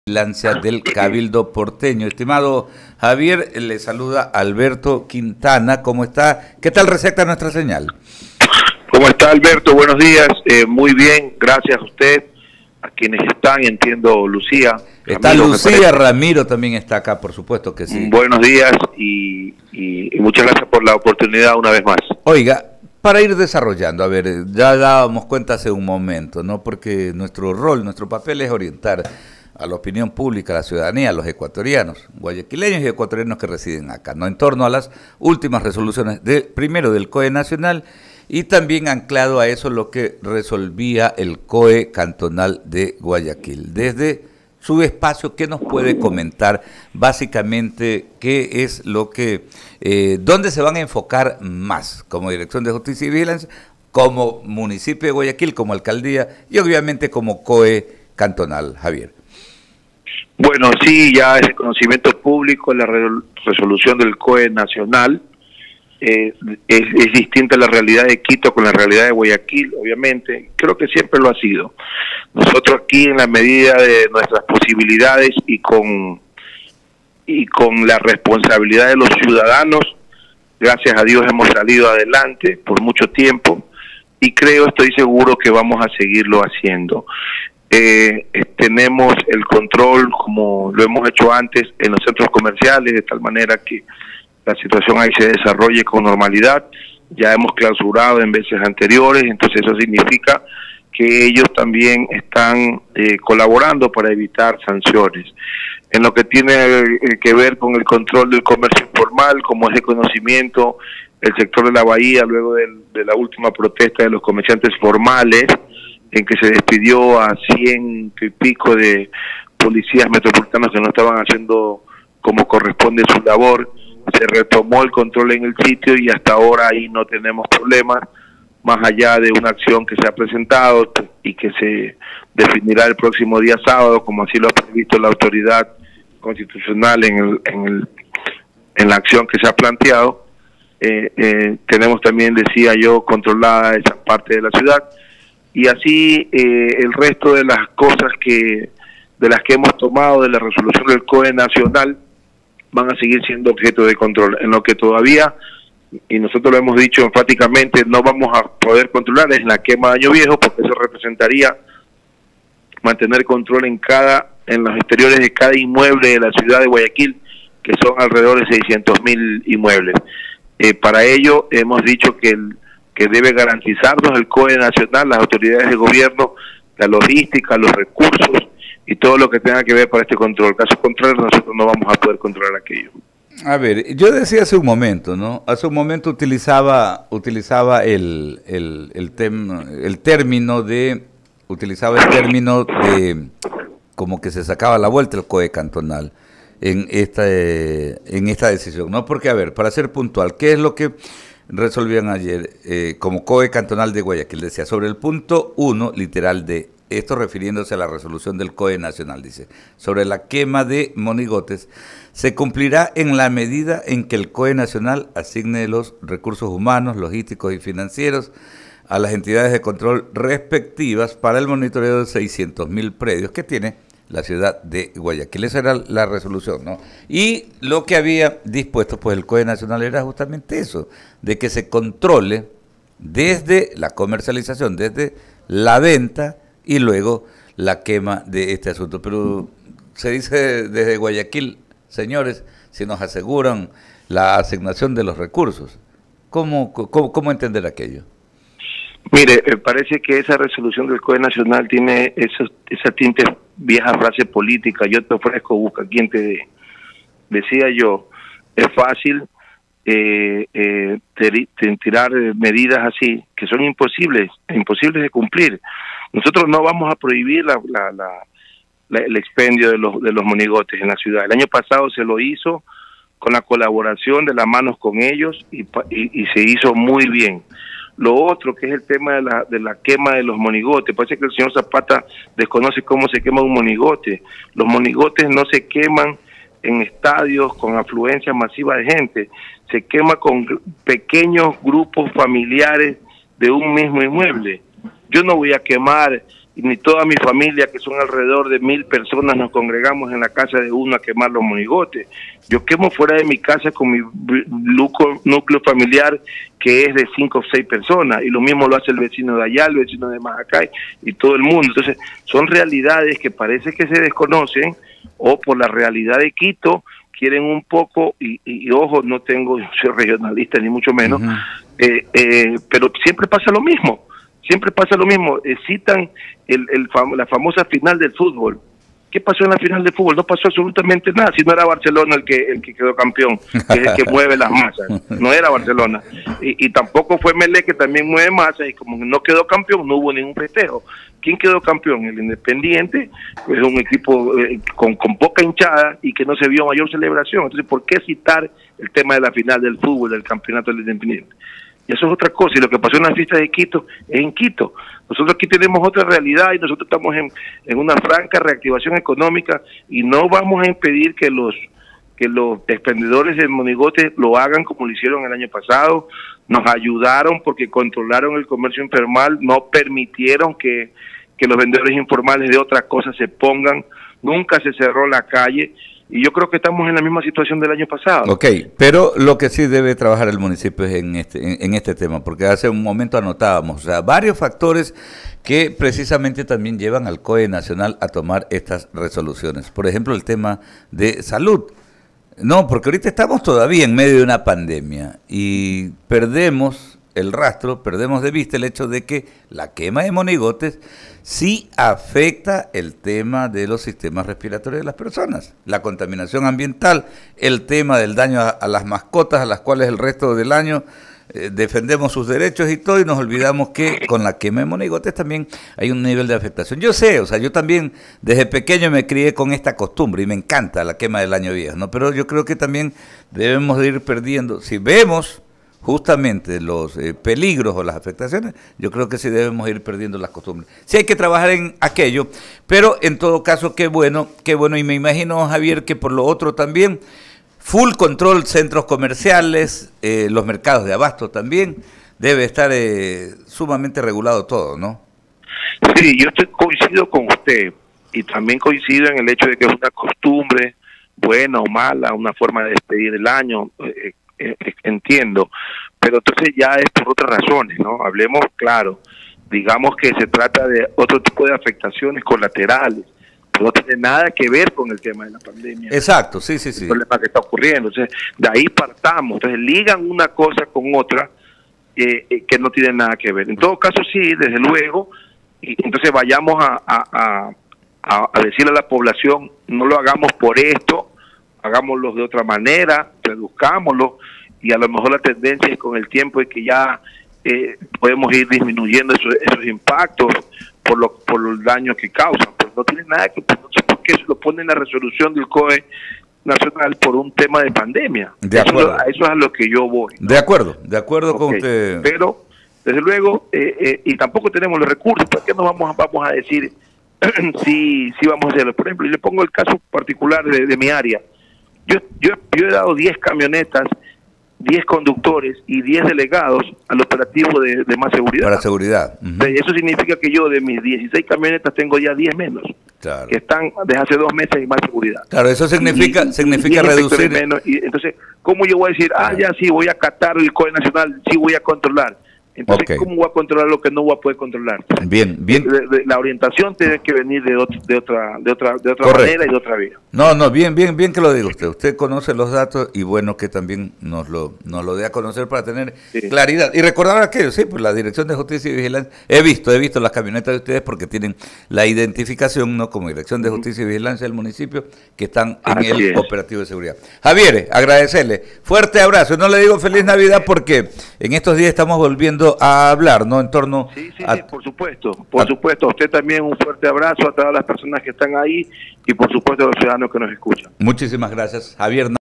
Vigilancia del Cabildo Porteño. Estimado Javier, le saluda Alberto Quintana. ¿Cómo está? ¿Qué tal recepta nuestra señal? ¿Cómo está, Alberto? Buenos días. Muy bien, gracias a usted, a quienes están, entiendo, Lucía. Está Ramiro, Lucía, Ramiro también está acá, por supuesto que sí. Buenos días y muchas gracias por la oportunidad una vez más. Oiga, para ir desarrollando, a ver, ya dábamos cuenta hace un momento, ¿no? Porque nuestro rol, nuestro papel es orientar a la opinión pública, a la ciudadanía, a los ecuatorianos, guayaquileños y ecuatorianos que residen acá, ¿no? En torno a las últimas resoluciones, primero del COE Nacional y también anclado a eso lo que resolvía el COE Cantonal de Guayaquil. Desde su espacio, ¿qué nos puede comentar básicamente qué es lo que, dónde se van a enfocar más como Dirección de Justicia y Vigilancia, como municipio de Guayaquil, como alcaldía y obviamente como COE Cantonal, Javier? Bueno, sí, ya es de conocimiento público la resolución del COE Nacional. Es distinta la realidad de Quito con la realidad de Guayaquil, obviamente. Creo que siempre lo ha sido. Nosotros aquí, en la medida de nuestras posibilidades y con la responsabilidad de los ciudadanos, gracias a Dios hemos salido adelante por mucho tiempo y estoy seguro que vamos a seguirlo haciendo. Tenemos el control, como lo hemos hecho antes, en los centros comerciales, de tal manera que la situación ahí se desarrolle con normalidad. Ya hemos clausurado en veces anteriores, entonces eso significa que ellos también están colaborando para evitar sanciones. En lo que tiene que ver con el control del comercio informal, como es de conocimiento, el sector de la bahía, luego de la última protesta de los comerciantes formales, en que se despidió a 100 y pico de policías metropolitanos que no estaban haciendo como corresponde su labor, se retomó el control en el sitio y hasta ahora ahí no tenemos problemas, más allá de una acción que se ha presentado y que se definirá el próximo día sábado, como así lo ha previsto la autoridad constitucional en la acción que se ha planteado. Tenemos también, decía yo, controlada esa parte de la ciudad. Y así el resto de las cosas de las que hemos tomado de la resolución del COE Nacional van a seguir siendo objeto de control. En lo que todavía, y nosotros lo hemos dicho enfáticamente, no vamos a poder controlar es la quema de daño viejo, porque eso representaría mantener control en los exteriores de cada inmueble de la ciudad de Guayaquil, que son alrededor de 600.000 inmuebles. Para ello hemos dicho que debe garantizarnos el COE Nacional, las autoridades de gobierno, la logística, los recursos y todo lo que tenga que ver para este control. Caso contrario, nosotros no vamos a poder controlar aquello. A ver, yo decía hace un momento, ¿no? Hace un momento utilizaba el término de como que se sacaba la vuelta el COE Cantonal en esta decisión, ¿no? Porque, a ver, para ser puntual, ¿qué es lo que resolvían ayer como COE Cantonal de Guayaquil? Decía, sobre el punto 1, literal de esto refiriéndose a la resolución del COE Nacional, dice, sobre la quema de monigotes, se cumplirá en la medida en que el COE Nacional asigne los recursos humanos, logísticos y financieros a las entidades de control respectivas para el monitoreo de 600.000 predios que tiene la ciudad de Guayaquil. Esa era la resolución, ¿no? Y lo que había dispuesto pues el COE Nacional era justamente eso, de que se controle desde la comercialización, desde la venta y luego la quema de este asunto. Pero se dice desde Guayaquil, señores, si nos aseguran la asignación de los recursos, ¿cómo entender aquello? Mire, parece que esa resolución del COE Nacional tiene esa tinte vieja frase política: yo te ofrezco, busca quien te dé. Decía yo, es fácil tirar medidas así que son imposibles de cumplir. Nosotros no vamos a prohibir el expendio de los monigotes en la ciudad. El año pasado se lo hizo con la colaboración de las manos con ellos y se hizo muy bien. Lo otro, que es el tema de la quema de los monigotes, parece que el señor Zapata desconoce cómo se quema un monigote. Los monigotes no se queman en estadios con afluencia masiva de gente, se quema con pequeños grupos familiares de un mismo inmueble. Yo no voy a quemar ni toda mi familia, que son alrededor de 1000 personas, nos congregamos en la casa de uno a quemar los monigotes. Yo quemo fuera de mi casa con mi núcleo familiar, que es de 5 o 6 personas, y lo mismo lo hace el vecino de allá, el vecino de Majacay, y todo el mundo. Entonces, son realidades que parece que se desconocen, o por la realidad de Quito, quieren un poco, y ojo, no soy regionalista ni mucho menos, pero siempre pasa lo mismo. Siempre pasa lo mismo, citan la famosa final del fútbol. ¿Qué pasó en la final del fútbol? No pasó absolutamente nada, si no era Barcelona el que quedó campeón, que es el que mueve las masas, no era Barcelona. Y tampoco fue Melé, que también mueve masas, y como no quedó campeón, no hubo ningún festejo. ¿Quién quedó campeón? El Independiente, pues es un equipo con poca hinchada y que no se vio mayor celebración. Entonces, ¿por qué citar el tema de la final del fútbol, del campeonato del Independiente? Y eso es otra cosa, y lo que pasó en la fiesta de Quito es en Quito. Nosotros aquí tenemos otra realidad y nosotros estamos en una franca reactivación económica, y no vamos a impedir que los expendedores del monigote lo hagan como lo hicieron el año pasado. Nos ayudaron porque controlaron el comercio informal, no permitieron que los vendedores informales de otras cosas se pongan, nunca se cerró la calle. Y yo creo que estamos en la misma situación del año pasado. Ok, pero lo que sí debe trabajar el municipio es en este tema, porque hace un momento anotábamos, o sea, varios factores que precisamente también llevan al COE Nacional a tomar estas resoluciones. Por ejemplo, el tema de salud. No, porque ahorita estamos todavía en medio de una pandemia y perdemos el rastro, perdemos de vista el hecho de que la quema de monigotes sí afecta el tema de los sistemas respiratorios de las personas, la contaminación ambiental, el tema del daño a las mascotas, a las cuales el resto del año defendemos sus derechos y todo, y nos olvidamos que con la quema de monigotes también hay un nivel de afectación. Yo sé, o sea, yo también desde pequeño me crié con esta costumbre y me encanta la quema del año viejo, ¿no? Pero yo creo que también debemos de ir perdiendo, si vemos justamente los peligros o las afectaciones, yo creo que sí debemos ir perdiendo las costumbres. Sí hay que trabajar en aquello, pero en todo caso, qué bueno, y me imagino, Javier, que por lo otro también, full control, centros comerciales, los mercados de abasto también, debe estar sumamente regulado todo, ¿no? Sí, yo coincido con usted, y también coincido en el hecho de que es una costumbre, buena o mala, una forma de despedir el año, entiendo, pero entonces ya es por otras razones, ¿no? Hablemos claro, digamos que se trata de otro tipo de afectaciones colaterales, pero no tiene nada que ver con el tema de la pandemia. Exacto, sí. El problema que está ocurriendo, entonces de ahí partamos, entonces ligan una cosa con otra que no tiene nada que ver. En todo caso sí, desde luego, y entonces vayamos a decirle a la población, no lo hagamos por esto, hagámoslo de otra manera, reduzcámoslo, y a lo mejor la tendencia es con el tiempo es que ya podemos ir disminuyendo esos impactos por los daños que causan. Pues no tiene nada que ver, no sé por qué se lo pone en la resolución del COE Nacional por un tema de pandemia. De acuerdo. Eso es a lo que yo voy, ¿no? De acuerdo con usted. Pero, desde luego, y tampoco tenemos los recursos, ¿por qué no vamos a decir si vamos a hacerlo? Por ejemplo, yo le pongo el caso particular de mi área. Yo he dado 10 camionetas, 10 conductores y 10 delegados al operativo de más seguridad. Para seguridad. Eso significa que yo de mis 16 camionetas tengo ya 10 menos, claro, que están desde hace 2 meses en más seguridad. Claro, eso significa reducir. Menos, y entonces, ¿cómo yo voy a decir, ya sí, voy a acatar el COE Nacional, sí voy a controlar? Entonces, ¿cómo voy a controlar lo que no voy a poder controlar? Bien. La orientación tiene que venir de otra manera y de otra vía. No, bien que lo diga usted. Usted conoce los datos y bueno que también nos lo dé a conocer para tener claridad. Y recordar aquello, sí, pues la Dirección de Justicia y Vigilancia, he visto las camionetas de ustedes porque tienen la identificación, ¿no? Como Dirección de Justicia y Vigilancia del municipio, que están en el operativo de seguridad. Javier, agradecerle. Fuerte abrazo. No le digo feliz Navidad porque en estos días estamos volviendo a hablar, ¿no? En torno a... por supuesto. A usted también un fuerte abrazo a todas las personas que están ahí y por supuesto a los ciudadanos que nos escuchan. Muchísimas gracias, Javier.